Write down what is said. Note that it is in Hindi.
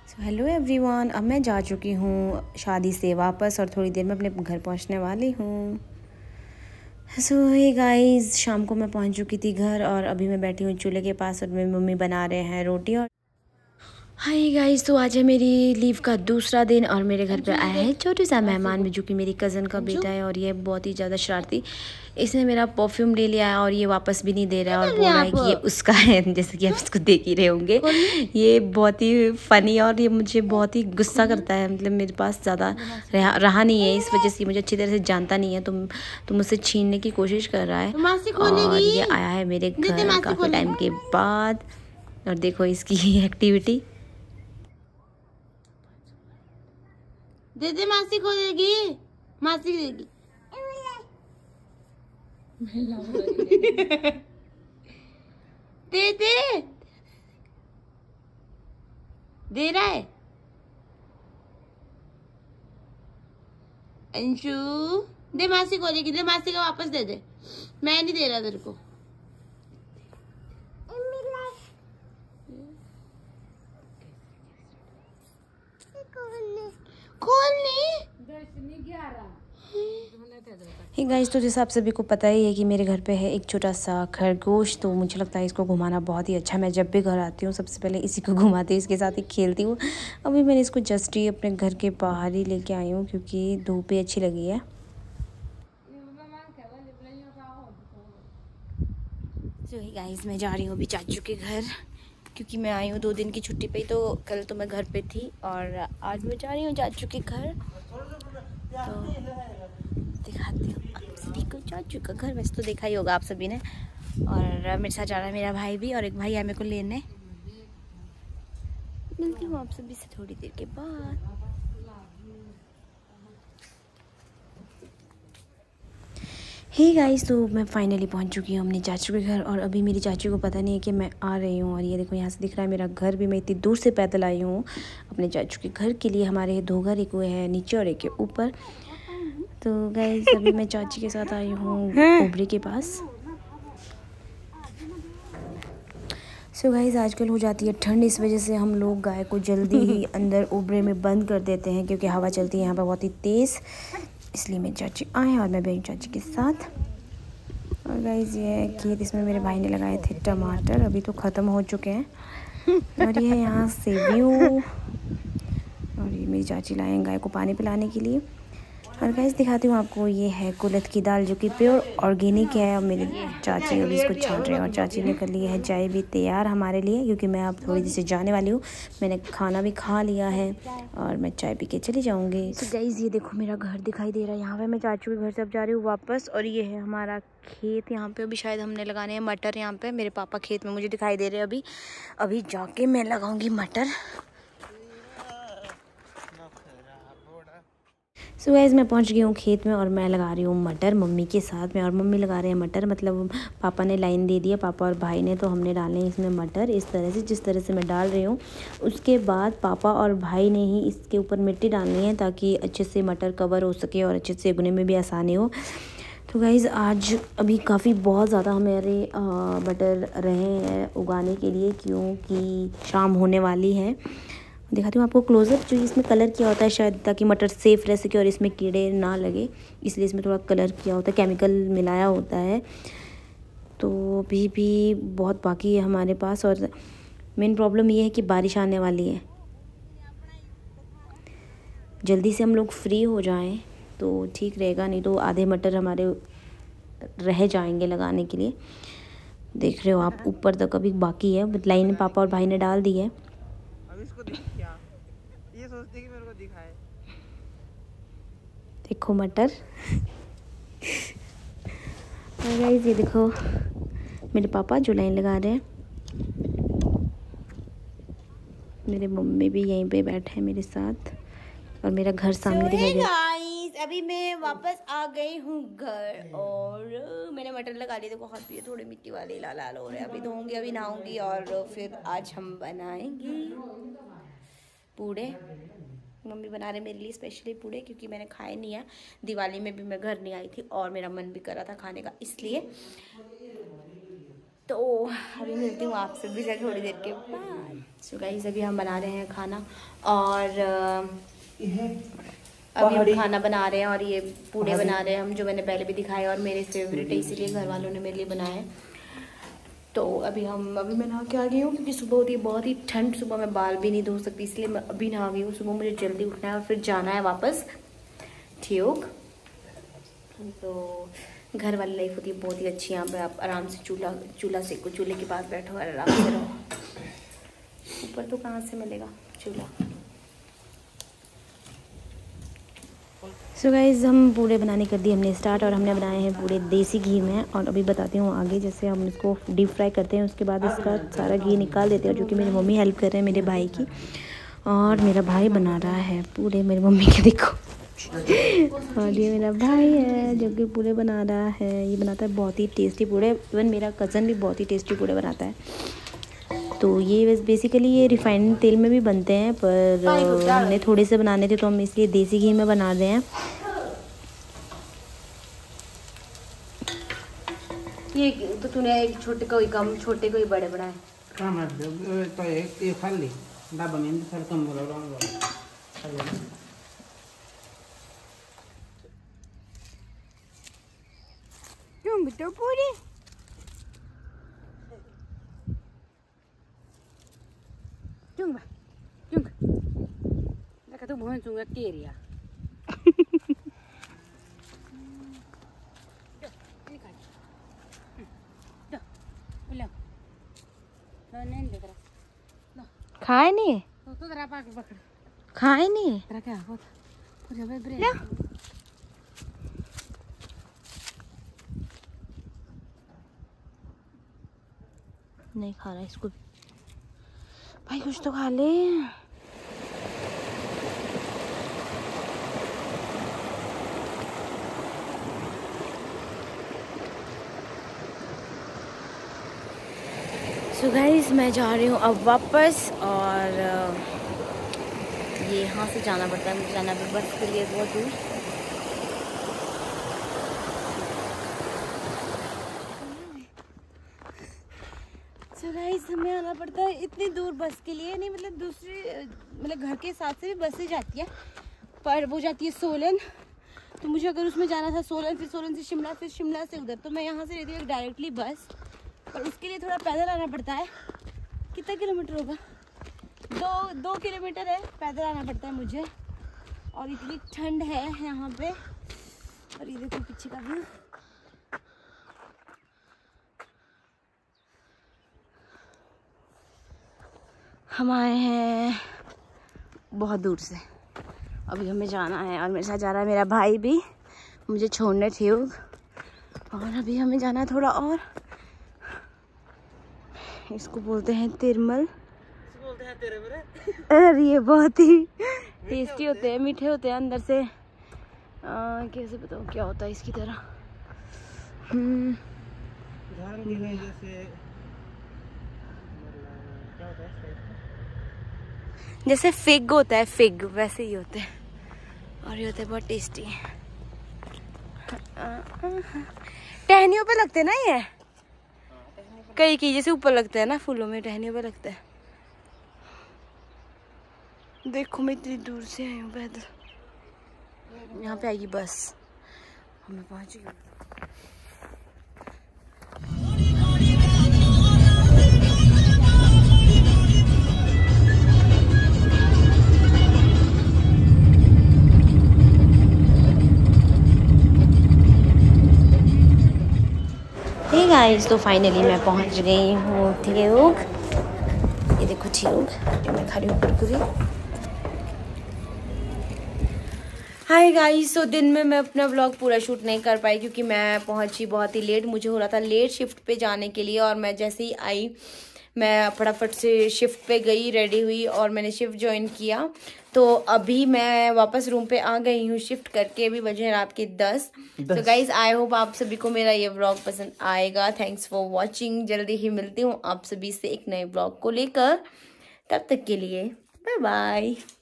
हेलो एवरीवन, अब मैं जा चुकी हूँ शादी से वापस और थोड़ी देर में अपने घर पहुँचने वाली हूँ। हे गाइस, शाम को मैं पहुँच चुकी थी घर और अभी मैं बैठी हूँ चूल्हे के पास और मेरी मम्मी बना रहे हैं रोटी। और हाय गाइस, तो आज है मेरी लीव का दूसरा दिन और मेरे घर पे आया है छोटू सा मेहमान भी, जो कि मेरी कज़न का बेटा है। और ये बहुत ही ज़्यादा शरारती, इसने मेरा परफ्यूम ले लिया है और ये वापस भी नहीं दे रहा है और बोल रहा है कि ये उसका है, जैसे कि आप इसको देख ही रहे होंगे। ये बहुत ही फ़नी और ये मुझे बहुत ही गुस्सा करता है। मतलब मेरे पास ज़्यादा रहा नहीं है, इस वजह से मुझे अच्छी तरह से जानता नहीं है, तो मुझसे छीनने की कोशिश कर रहा है। और ये आया है मेरे घर काफ़ी टाइम के बाद और देखो इसकी एक्टिविटी। दे दे, मासी खोलेगी, मासी देगी। दे दे, दे रहा है अंशु। दे, मासी खोलेगी, दे, मासी का वापस दे दे। मैं नहीं दे रहा तेरे को। हे गाइस, तो जैसा आप सभी को पता ही है कि मेरे घर पे है एक छोटा सा खरगोश। तो मुझे लगता है इसको घुमाना बहुत ही अच्छा। मैं जब भी घर आती हूँ सबसे पहले इसी को घुमाती हूँ, इसके साथ ही खेलती हूँ। अभी मैंने इसको जस्ट ही अपने घर के बाहर ही लेके आई हूँ क्योंकि धूप भी अच्छी लगी है। तो हे गाइस, मैं जा रही हूँ अभी चाचू के घर क्योंकि मैं आई हूँ 2 दिन की छुट्टी पे। तो कल तो मैं घर पे थी और आज मैं जा रही हूँ चाचू के घर। तो दिखाती हूँ आप सभी को चाचू का घर। वैसे तो देखा ही होगा आप सभी ने। और मेरे साथ जा रहा है मेरा भाई भी, और एक भाई है मेरे को लेने। मिलती हूँ आप सभी से थोड़ी देर के बाद। हे गाइस, तो मैं फाइनली पहुंच चुकी हूँ अपने चाचू के घर और अभी मेरी चाचू को पता नहीं है कि मैं आ रही हूँ। और ये देखो यहाँ से दिख रहा है मेरा घर भी। मैं इतनी दूर से पैदल आई हूँ अपने चाचू के घर के लिए। हमारे 2 घर, एक है नीचे और एक है ऊपर। तो गाइस, अभी मैं चाची के साथ आई हूँ ओबरे के पास। सो गाइस, आजकल हो जाती है ठंड, इस वजह से हम लोग गाय को जल्दी ही अंदर ओबरे में बंद कर देते हैं क्योंकि हवा चलती है यहाँ पर बहुत ही तेज़। इसलिए मेरी चाची आए और मैं बहन चाची के साथ। और गाइस, ये खेत, इसमें मेरे भाई ने लगाए थे टमाटर, अभी तो ख़त्म हो चुके हैं। और ये है यहाँ से व्यू। और ये मेरी चाची लाए हैं गाय को पानी पिलाने के लिए। और गाइस, दिखाती हूँ आपको, ये है कुलथ की दाल जो कि प्योर ऑर्गेनिक है। और मेरी चाची अभी इसको छान रहे हैं और चाची ने कर ली है चाय भी तैयार हमारे लिए क्योंकि मैं अब थोड़ी देर से जाने वाली हूँ। मैंने खाना भी खा लिया है और मैं चाय पी के चली जाऊँगी। तो गाइस, ये देखो मेरा घर दिखाई दे रहा है। यहाँ पे मैं चाचू के घर से अब जा रही हूँ वापस। और ये है हमारा खेत। यहाँ पे अभी शायद हमने लगाने हैं मटर। यहाँ पे मेरे पापा खेत में मुझे दिखाई दे रहे हैं। अभी जाके मैं लगाऊंगी मटर। सो गाइस, मैं पहुंच गई हूँ खेत में और मैं लगा रही हूँ मटर मम्मी के साथ में। और मम्मी लगा रहे हैं मटर, मतलब पापा ने लाइन दे दिया, पापा और भाई ने। तो हमने डाले हैं इसमें मटर इस तरह से, जिस तरह से मैं डाल रही हूँ। उसके बाद पापा और भाई ने ही इसके ऊपर मिट्टी डालनी है ताकि अच्छे से मटर कवर हो सके और अच्छे से उगने में भी आसानी हो। तो गाइज़, आज अभी काफ़ी बहुत ज़्यादा हमारे मटर रहे हैं उगाने के लिए क्योंकि शाम होने वाली है। दिखाती हूँ आपको क्लोजअप। जो इसमें कलर किया होता है शायद ताकि मटर सेफ़ रह सके और इसमें कीड़े ना लगे, इसलिए इसमें थोड़ा कलर किया होता है, केमिकल मिलाया होता है। तो अभी भी बहुत बाकी है हमारे पास। और मेन प्रॉब्लम ये है कि बारिश आने वाली है, जल्दी से हम लोग फ्री हो जाएं तो ठीक रहेगा, नहीं तो आधे मटर हमारे रह जाएंगे लगाने के लिए। देख रहे हो आप, ऊपर तक अभी बाकी है, लाइन पापा और भाई ने डाल दी है। अब इसको दिख क्या? ये सोचते कि मेरे को दिखाए। देखो मटर। और गाइस, ये देखो मेरे पापा जो लाइन लगा रहे हैं। मेरे मम्मी भी यहीं पे बैठे हैं मेरे साथ और मेरा घर सामने दिखाई दे रहा है। अभी मैं वापस आ गई हूँ घर और मैंने मटर लगा लिए। देखो हाथ भी थोड़े मिट्टी वाले लाल लाल हो रहे हैं। अभी धोऊंगी, अभी नहाऊंगी और फिर आज हम बनाएंगे पूड़े। मम्मी बना रहे मेरे लिए स्पेशली पूड़े क्योंकि मैंने खाए नहीं है। दिवाली में भी मैं घर नहीं आई थी और मेरा मन भी कर रहा था खाने का, इसलिए। तो अभी मिलती हूँ आपसे भी थोड़ी देर के बाद। सो गाइस अभी हम बना रहे हैं खाना और अभी हम खाना बना रहे हैं और ये पूड़े बना रहे हैं हम, जो मैंने पहले भी दिखाए और मेरे फेवरेट है, इसीलिए घर वालों ने मेरे लिए बनाए। तो अभी मैं नहा के आ गई हूँ क्योंकि सुबह होती है बहुत ही ठंड, सुबह मैं बाल भी नहीं धो सकती, इसलिए मैं अभी नहा गई हूँ। सुबह मुझे जल्दी उठना है और फिर जाना है वापस ठीक। तो घर वाली लाइफ होती है बहुत ही अच्छी, यहाँ पे आप आराम से चूल्हा सेको, चूल्हे के पास बैठो और आराम से रहो। ऊपर तो कहाँ से मिलेगा चूल्हा। सो गाइस हम पूड़े बनाने कर दिए हमने स्टार्ट और हमने बनाए हैं पूड़े देसी घी में। और अभी बताती हूँ आगे, जैसे हम इसको डीप फ्राई करते हैं उसके बाद इसका सारा घी निकाल देते हैं, जो कि मेरी मम्मी हेल्प कर रहे हैं मेरे भाई की। और मेरा भाई बना रहा है पूड़े, मेरी मम्मी के देखो। और ये मेरा भाई है जो कि पूड़े बना रहा है, ये बनाता है बहुत ही टेस्टी पूड़े। इवन मेरा कज़न भी बहुत ही टेस्टी पूड़े बनाता है। तो ये बेसिकली ये रिफाइंड तेल में भी बनते हैं, पर हमने थोड़े से बनाने थे तो हम इसलिए देसी घी में बना रहे हैं। ये तो तूने एक छोटे को ही कम, छोटे को ही बड़े बनाए। काम है तो एक खाली डब्बा में सर कम हो रहा है। क्यों बेटा पूरी देखा तो बहुत सुंदर टेरिया। खाए नहीं, तो जरा पाके पकड़, खाए नहीं जरा क्या होता पूरा बेब्रे। नहीं खा रहा इसको भाई, कुछ तो खा ले। सो गाइस मैं जा रही हूँ अब वापस, और ये यहाँ से जाना पड़ता है मुझे, जाना भी बस के लिए बहुत दूर। सो गाइस हमें आना पड़ता है इतनी दूर बस के लिए, नहीं मतलब दूसरी मतलब घर के साथ से भी बसें जाती है, पर वो जाती है सोलन। तो मुझे अगर उसमें जाना था सोलन, फिर सोलन से शिमला, फिर शिमला से उधर, तो मैं यहाँ से लेती हूँ डायरेक्टली बस, पर उसके लिए थोड़ा पैदल आना पड़ता है। कितना किलोमीटर होगा? 2 किलोमीटर है, पैदल आना पड़ता है मुझे। और इतनी ठंड है यहाँ पे, और ये देखो पीछे का व्यू। हम आए हैं बहुत दूर से, अभी हमें जाना है और मेरे साथ जा रहा है मेरा भाई भी मुझे छोड़ने थे। और अभी हमें जाना है थोड़ा और, इसको बोलते हैं तिरमल। अरे ये बहुत ही टेस्टी होते हैं, मीठे होते हैं अंदर से। कैसे बताऊँ क्या होता है इसकी तरह। जैसे फिग होता है, फिग वैसे ही होते हैं, और ये होते हैं बहुत टेस्टी। टहनियों पे लगते हैं ना ये, कई की जैसे ऊपर लगता है ना फूलों में, टहनियों पे लगता है। देखो मैं इतनी दूर से आई हूँ पैदल, यहाँ पे आएगी बस, हमें पहुँच गई। हे गाइस, तो फाइनली मैं पहुंच गई हूँ ठियोग। ये देखो ठियोग, मैं खड़ी हूँ कुरकुरी। हाय गाइस, तो दिन में मैं अपना व्लॉग पूरा शूट नहीं कर पाई क्योंकि मैं पहुंची बहुत ही लेट। मुझे हो रहा था लेट शिफ्ट पे जाने के लिए, और मैं जैसे ही आई मैं फटाफट से शिफ्ट पे गई, रेडी हुई और मैंने शिफ्ट ज्वाइन किया। तो अभी मैं वापस रूम पे आ गई हूँ शिफ्ट करके, अभी बजे रात के 10। तो गाइज आई होप आप सभी को मेरा ये व्लॉग पसंद आएगा। Thanks for watching. जल्दी ही मिलती हूँ आप सभी से एक नए व्लॉग को लेकर, तब तक के लिए बाय बाय।